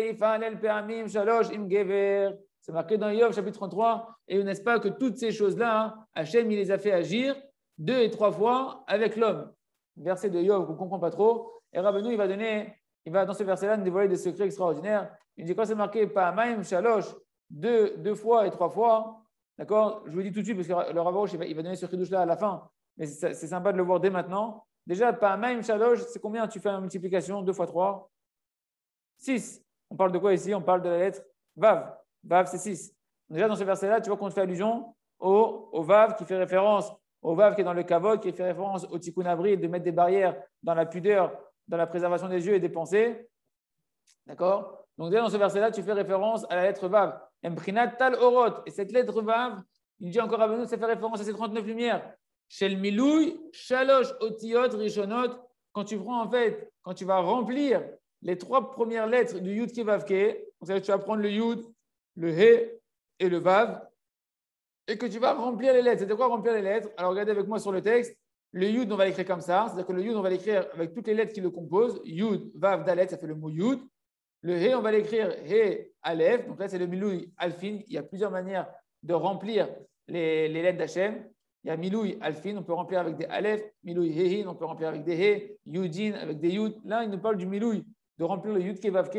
marqué dans Yov, chapitre 33. Et n'est-ce pas que toutes ces choses-là, Hachem, il les a fait agir 2 et 3 fois avec l'homme. Verset de Yov qu'on ne comprend pas trop. Et Rabbeinu, il va dans ce verset-là nous dévoiler des secrets extraordinaires. Il dit quand c'est marqué Pa'amaim, Shalosh, 2 fois et 3 fois. D'accord? Je vous le dis tout de suite parce que le Rabbouch, il va donner ce chidouche-là à la fin. Mais c'est sympa de le voir dès maintenant. Déjà, Pa'amaim, Shalosh, c'est combien tu fais une multiplication 2 fois 3? 6. On parle de quoi ici? On parle de la lettre Vav. Vav, c'est 6. Déjà, dans ce verset-là, tu vois qu'on fait allusion au Vav qui fait référence au Vav qui est dans le Kavod, qui fait référence au Tikkun Avril, de mettre des barrières dans la pudeur, dans la préservation des yeux et des pensées. D'accord? Donc, déjà, dans ce verset-là, tu fais référence à la lettre Vav. Emprinat tal orot. Et cette lettre Vav, il dit encore à nous, ça fait référence à ces 39 lumières. Shel milouy, shalosh otiyot rishonot. Quand tu prends, en fait, quand tu vas remplir les 3 premières lettres du Yud Ke Vav Ke, tu vas prendre le Yud, le He et le Vav, et que tu vas remplir les lettres. C'est de quoi remplir les lettres? Alors regardez avec moi sur le texte. Le Yud, on va l'écrire comme ça. C'est-à-dire que le Yud, on va l'écrire avec toutes les lettres qui le composent. Yud, Vav, Dalet, ça fait le mot Yud. Le He, on va l'écrire He, Aleph. Donc là, c'est le Milouï, Alfin. Il y a plusieurs manières de remplir les lettres d'Hachem. Il y a Milouï, Alfin, on peut remplir avec des Aleph. Milouï, Hehin, on peut remplir avec des He. Yudin, avec des Yud. Là, il nous parle du Milouï, de remplir le Yud Ke Vav Ke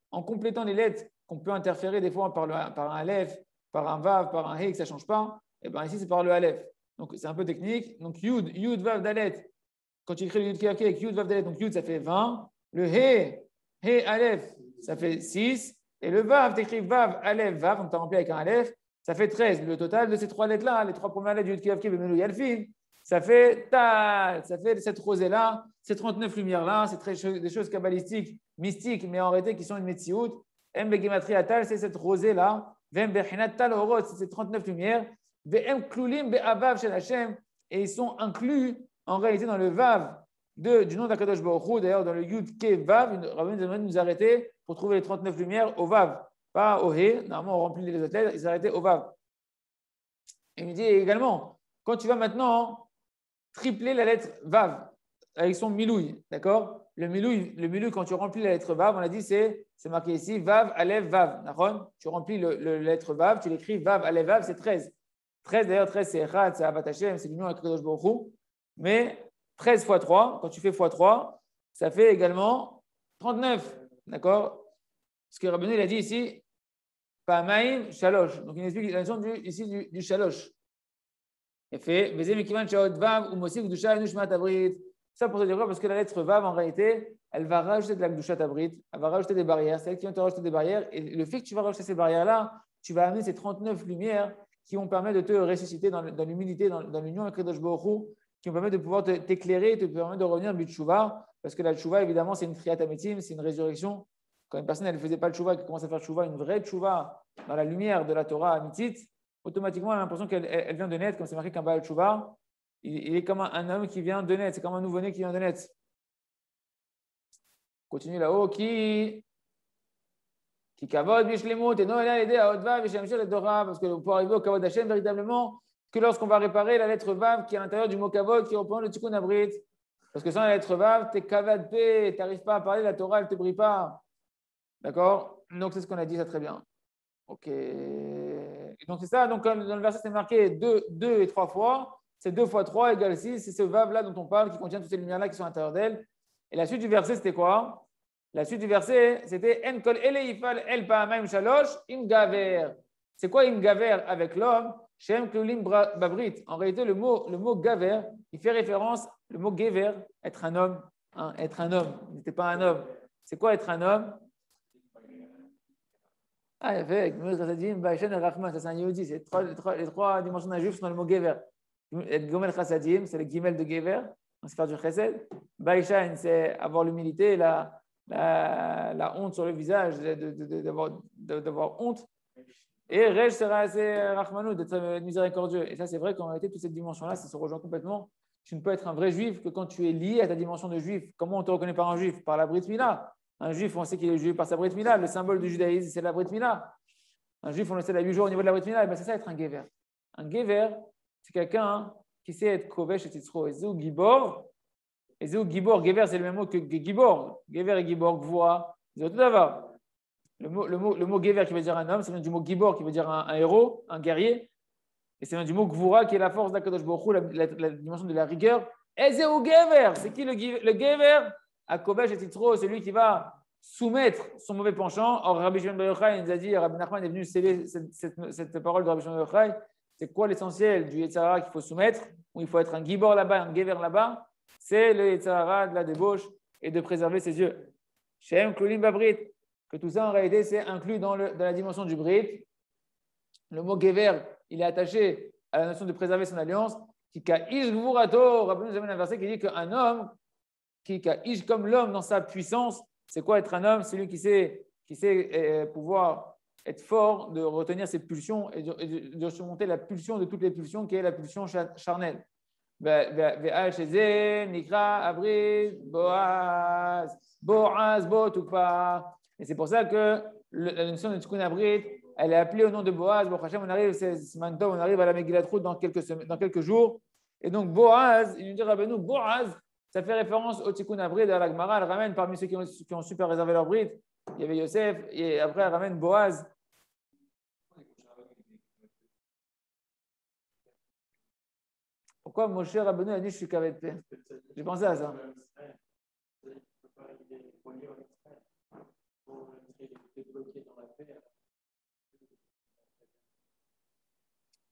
en complétant les lettres qu'on peut interférer des fois par un Aleph, par un Vav, par un He, que ça ne change pas, et bien ici c'est par le Aleph. Donc c'est un peu technique. Donc Yud, Vav, Dalet. Quand tu écris le Yud Kiyavke avec Yud, Vav, Dalet, donc Yud ça fait 20. Le He, Aleph, ça fait 6. Et le Vav, tu écris Vav, Aleph, Vav, donc tu as rempli avec un Aleph, ça fait 13. Le total de ces trois lettres-là, les trois premières lettres du Yud Kiyavke, Bemelo, Yalfin, ça fait Tal, ça fait cette rosée-là, ces 39 lumières-là, c'est des choses kabbalistiques, mystiques, mais en réalité qui sont une Metsiout. M Begematria Tal, c'est cette rosée-là. Vem Bechinat Tal Orot, c'est ces 39 lumières. Vem Klulim Be'avav Shel Hashem, et ils sont inclus en réalité dans le Vav du nom d'Akadosh Baruch Hu. D'ailleurs, dans le Yud Ke Vav, Rabbi nous arrêter pour trouver les 39 lumières au Vav, pas au He. Normalement, on remplit les autres lettres, ils s'arrêtaient au Vav. Et il me dit également, quand tu vas maintenant tripler la lettre Vav avec son milouï, d'accord? Le milouï, quand tu remplis la lettre Vav, on a dit, c'est marqué ici, Vav, Aleph, Vav. D'accord? Tu remplis la lettre Vav, tu l'écris Vav, Aleph, Vav, c'est 13. 13, d'ailleurs, 13, c'est Echad, c'est Avat Hashem, c'est l'union avec Kadosh Baruch Hu. Mais 13 fois 3, quand tu fais fois 3, ça fait également 39. D'accord? Ce que Rabbeinu, il a dit ici, Pa'amaim, Shalosh. Donc, il explique la notion ici du Shalosh. Il fait ça pour te dire quoi? Parce que la lettre Vav, en réalité, elle va rajouter de la Gdushat Abrit, elle va rajouter des barrières, c'est elle qui va te rajouter des barrières. Et le fait que tu vas rajouter ces barrières-là, tu vas amener ces 39 lumières qui vont permettre de te ressusciter dans l'humilité, dans l'union avec Kadosh Baruch Hu, qui vont permettre de pouvoir t'éclairer, te permettre de revenir B'tshuva, parce que la Tshuva, évidemment, c'est une Triyat Ametim, c'est une résurrection. Quand une personne ne faisait pas le Tshuva, qui commence à faire Tshuva, une vraie Tshuva dans la lumière de la Torah Amitit, automatiquement, elle a l'impression qu'elle vient de naître, comme c'est marqué qu'un Baal Tshuva, il est comme un homme qui vient de naître, c'est comme un nouveau-né qui vient de naître. Continue là-haut, qui kavod bishlemut et non elle a aidé à Odvav et Shemshel et Dora, parce que pour arriver au kavod Hashem, véritablement, que lorsqu'on va réparer la lettre Vav qui est à l'intérieur du mot kavod qui reprend le tikkun abrit. Parce que sans la lettre Vav, t'es kavad pe, t'arrives pas à parler, la Torah, elle ne te brille pas. D'accord? Donc c'est ce qu'on a dit, ça très bien. Ok. Et donc c'est ça, donc dans le verset c'est marqué 2 et 3 fois, c'est 2 fois 3 égale 6, c'est ce Vav-là dont on parle qui contient toutes ces lumières-là qui sont à l'intérieur d'elle. Et la suite du verset c'était quoi? La suite du verset c'était En kol eleifal el pa'amaim shalosh im gaver. C'est quoi im gaver avec l'homme? Shem klulim babrit. En réalité le mot gaver, il fait référence, le mot gever, être un homme, hein, être un homme, il n'était pas un homme. C'est quoi être un homme? Ah, avec Gomel Chassadim, Baïchen et Rachman, ça c'est un Yehudi. C'est les trois dimensions d'un juif sont dans le mot Gever. Gomel Chassadim, c'est le Gimel de Gever, on se fait du Chesed. Baïchen, c'est avoir l'humilité, la honte sur le visage, d'avoir honte. Et Rej, c'est Rachmanou, d'être miséricordieux. Et ça, c'est vrai qu'en réalité, toute cette dimension-là, ça se rejoint complètement. Tu ne peux être un vrai juif que quand tu es lié à ta dimension de juif. Comment on te reconnaît par un juif? Par la Brit Mila. Un juif, on sait qu'il est juif par sa Brit Mila. Le symbole du judaïsme, c'est la Brit Mila. Un juif, on le sait à 8 jours au niveau de la Brit Mila. Et bien, c'est ça être un gever. Un gever, c'est quelqu'un qui sait être kovesh et titzro. Et zéou gibor. Et zéou gibor, gever, c'est le même mot que gibor. Gever et gibor, gvura. C'est tout d'abord. Le mot gever qui veut dire un homme, ça vient du mot gibor qui veut dire un héros, un guerrier. Et ça vient du mot gvura qui est la force d'Akadosh Baruch Hu, la dimension de la rigueur. Et zéou gever, c'est qui le gever? À Kovesh et Titro, c'est lui qui va soumettre son mauvais penchant. Or, Rabbi Shimon Bar Yochai nous a dit, Rabbi Nachman est venu sceller cette parole de Rabbi Shimon Bar Yochai. C'est quoi l'essentiel du Yetzer Hara qu'il faut soumettre, où il faut être un gibor là-bas, un gever là-bas? C'est le Yetzer Hara de la débauche et de préserver ses yeux. Shem Klulim Babrit, que tout ça en réalité c'est inclus dans la dimension du Brit. Le mot gever, il est attaché à la notion de préserver son alliance. Kika Ish Gvurato, Rabbi nous amène un verset qui dit qu'un homme, comme l'homme dans sa puissance, c'est quoi être un homme? C'est lui qui sait pouvoir être fort, de retenir ses pulsions et de surmonter la pulsion de toutes les pulsions qui est la pulsion charnelle. Nikra, Abrid, Boaz, Botukpa. Et c'est pour ça que la notion de Tikkun Abrid, elle est appelée au nom de Boaz. Bon, on arrive à la Megillat Ruth dans quelques jours. Et donc Boaz, il nous dit Rabbeinu, Boaz, ça fait référence au Tikkun Abrid, à la Gemara, elle ramène parmi ceux qui ont super réservé leur bride. Il y avait Yosef, et après elle ramène Boaz. Pourquoi Moshe Rabbeinu a dit je suis kavet pe? J'ai pensé à ça.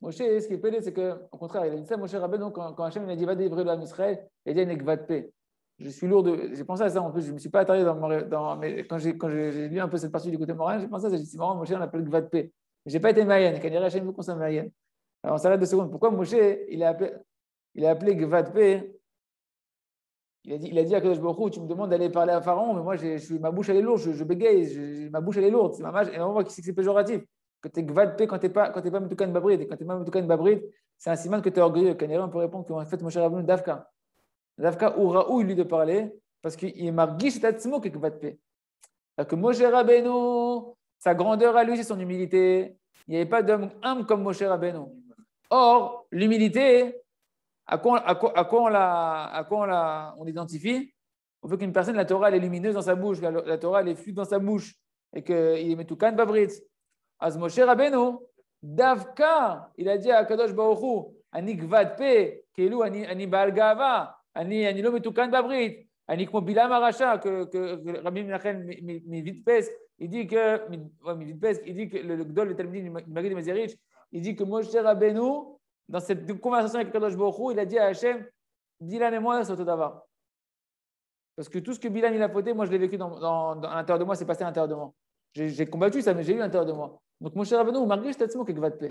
Moshe, ce qui est pédé, c'est qu'au contraire, il a dit ça, Moshe Rabbeinu, quand Hachem il a dit va délivrer l'âme Israël, il a dit une ekvat paix. Je suis lourd de. J'ai pensé à ça en plus, je ne me suis pas attardé mais quand j'ai lu un peu cette partie du côté moral, j'ai pensé à ça, j'ai dit c'est marrant, Moshe on l'appelle ekvat paix. Mais je n'ai pas été Mayen, quand il y a Hachem veut qu'on soit Mayen. Alors on s'arrête 2 secondes. Pourquoi Moshe il a appelé ekvat paix? Il a dit à Kadosh Baruch Hu, tu me demandes d'aller parler à Pharaon, mais moi, ma bouche, elle est lourde, je bégaye, ma bouche, elle est lourde. C'est ma mâche, et on voit que c'est péjoratif. Que tu es gvad quand tu n'es pas Metoukan Babrid. Et quand tu n'es pas Metoukan Babrid, c'est un siman que tu es orgueilleux. Quand on peut répondre qu'en fait, Moshe Rabbeinu, Davka. Davka ou Raoul, lui, de parler, parce qu'il marguiche tatsmo que gvad pe. Alors que Moshe Rabbeinu, sa grandeur à lui, c'est son humilité. Il n'y avait pas d'homme humble comme Moshe Rabbeinu. Or, l'humilité, à quoi on l'identifie? On veut qu'une personne, la Torah, elle est lumineuse dans sa bouche, la Torah, elle est fluide dans sa bouche, et qu'il est Metoukan Babrit. Az Moshe Rabbeinu, Davka, il a dit à Kadosh Baruch Hu, Ani Gvad Pe, Keilu, Ani Baal Gava, Ani Lo Metoukan Babrit, Ani Kmo Bilam Arasha, que Rabbi Menachem Mivitpesk, il dit que le Gdol, le Talmudi, le Magid de Mezerich, il dit que Moshe Rabbeinu, dans cette conversation avec Kadosh Baruch Hu, il a dit à Hachem, Bilam et moi, c'est Otodavar. Parce que tout ce que Bilam il a fauté, moi je l'ai vécu à l'intérieur de moi, c'est passé à l'intérieur de moi. J'ai combattu ça, mais j'ai eu à l'intérieur de moi. Donc Moshe Rabbeinu, malgré ce tatsmo, qu'est Gvad Pe.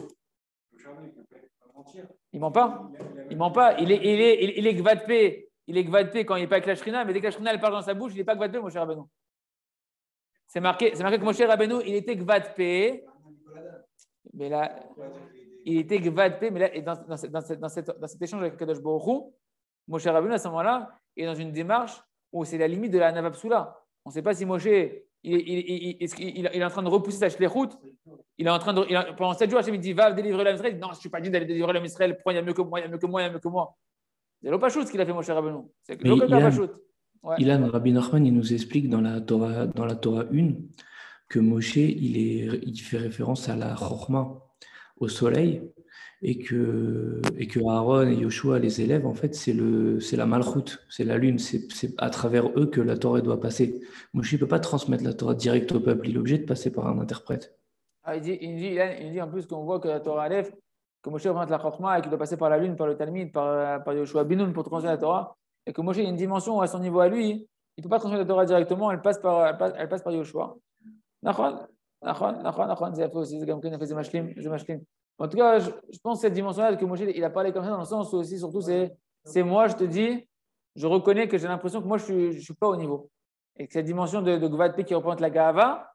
Il ment pas. Il ment pas. Il est Gvad Pe. Il est Gvad Pe quand il n'est pas avec la Shrina, mais dès que la Shrina elle parle dans sa bouche, il n'est pas Gvad Pe, Moshe Rabbeinu. C'est marqué que Moshe Rabbeinu, il était Gvad Pe. Mais là, il était Gvad Pe, mais là, et dans cet échange avec Kadosh Baruch Hu, Moshe Rabbeinu, à ce moment-là, est dans une démarche où c'est la limite de la Navapsula. On ne sait pas si Moshe, il est en train de repousser sa shlechout. Pendant 7 jours, Hachem dit va délivrer l'âme Israël. Non, je ne suis pas dit d'aller délivrer l'âme Israël. Pourquoi il y a mieux que moi, il y a mieux que moi, il y a mieux que moi. C'est l'Opachut ce qu'il a fait, Moshe Rabbeinu. C'est l'Opachut. Ouais. Ilan, Rabbi Nachman, il nous explique dans la Torah 1 que Moshe, il fait référence à la Chorma, au soleil, et que Aaron et Yoshua, les élèves, en fait, c'est la Malchut, c'est la lune, c'est à travers eux que la Torah doit passer. Moshe ne peut pas transmettre la Torah direct au peuple, il est obligé de passer par un interprète. Il dit en plus qu'on voit que la Torah Aleph, que Moshe représente la Chorma et qu'il doit passer par la lune, par le Talmud, par Yoshua Binoun pour transmettre la Torah, et que Moshe, il y a une dimension à son niveau à lui, il ne peut pas transmettre la Torah directement, elle passe par Yoshua. Nachon, c'est aussi, c'est comme qu'il a fait Zemashlim. En tout cas, je pense que cette dimension-là que Moshe il a parlé comme ça, dans le sens où aussi, surtout, c'est moi, je te dis, je reconnais que j'ai l'impression que moi, je ne suis pas au niveau. Et que cette dimension de Gvad Pe qui représente la Gava,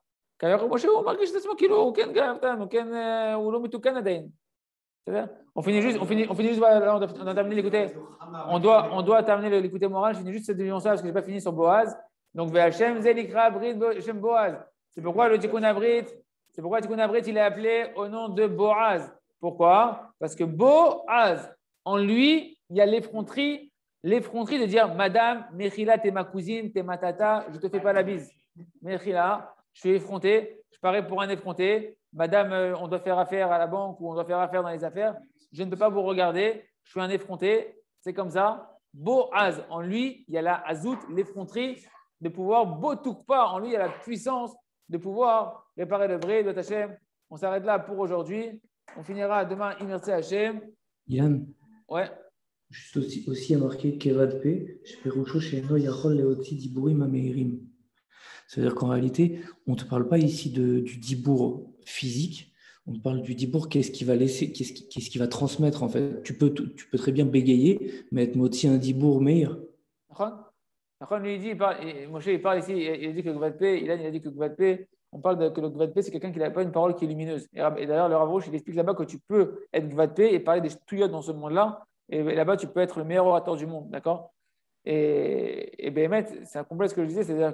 on finit juste, voilà, on doit terminer l'écouter. On doit terminer l'écouter moral. Je finis juste cette dimension parce que je n'ai pas fini sur Boaz. Donc, V'Hachem Zelikra Brit Shem Boaz. C'est pourquoi le Tikkun Abrit, il est appelé au nom de Boaz. Pourquoi? Parce que Boaz, en lui, il y a l'effronterie de dire Madame, Mechila, t'es ma cousine, t'es ma tata, je ne te fais pas la bise. Mechila, je suis effronté, je parais pour un effronté. Madame, on doit faire affaire à la banque ou on doit faire affaire dans les affaires. Je ne peux pas vous regarder, je suis un effronté. C'est comme ça. Boaz, en lui, il y a la azout, l'effronterie de pouvoir, Botoukpa, en lui, il y a la puissance de pouvoir réparer le vrai de Hachem. On s'arrête là pour aujourd'hui. On finira demain, Merci Hachem. Yann. Ouais. Juste aussi à marquer Kevad Pe, Shperoucho Sheno Yachol Leoti Diburim Ameirim. C'est-à-dire qu'en réalité, on ne te parle pas ici du dibour physique, on te parle du dibour, qu'est-ce qui va laisser, qu'est-ce qui va transmettre en fait. Tu peux très bien bégayer, mais être moti un dibour meilleur. Lui, il dit, Moshe, il parle ici, il dit que Gvad Pe, il a dit que Gvad Pe, on parle que le Gvad Pe, c'est quelqu'un qui n'a pas une parole qui est lumineuse. Et d'ailleurs, le Rav Rouch, il explique là-bas que tu peux être Gvad Pe et parler des touillottes dans ce monde-là, et là-bas, tu peux être le meilleur orateur du monde, d'accord? Et Béhémet, c'est un complet ce que je disais, c'est-à-dire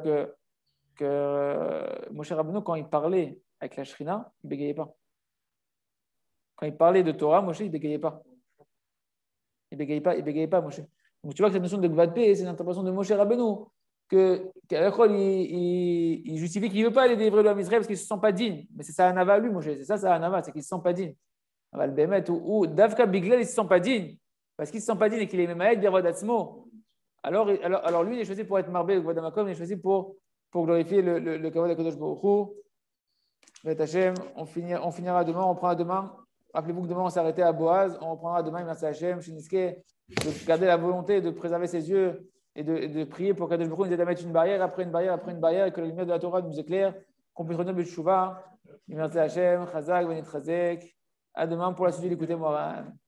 que Moshe Rabbeinu, quand il parlait avec la Shrina, il ne bégayait pas. Quand il parlait de Torah, Moshe, il ne bégayait pas. Il ne bégayait pas, Moshe. Donc tu vois que cette notion de Gvad Pe, c'est l'interprétation de Moshe Rabbeinu, qu'à l'école, il justifie qu'il ne veut pas aller délivrer l'homme Israël parce qu'il ne se sent pas digne. Mais c'est ça Anava lui, Moshe. C'est ça Anava, c'est qu'il ne se sent pas digne. Le Béhémet, ou Davka Biglel, il ne se sent pas digne. Parce qu'il ne se sent pas digne et qu'il est Memaïd Birvadatzmo. Alors lui, il est choisi pour être Marbé, Gvad Amakom, il est choisi pour glorifier le Kavod HaKadosh Baruch Hu. On finira demain, on prendra demain Rappelez-vous que demain, on s'est arrêté à Boaz. On reprendra demain, merci Hachem, Shiniske, de garder la volonté de préserver ses yeux et de prier pour qu'Akadosh Baruch Hu nous aide à mettre une barrière après une barrière après une barrière, et que la lumière de la Torah nous éclaire, qu'on puisse retenir le Teshuvah. Merci Hachem, Chazak, Benit Chazek. À demain pour la suite, écoutez Moran.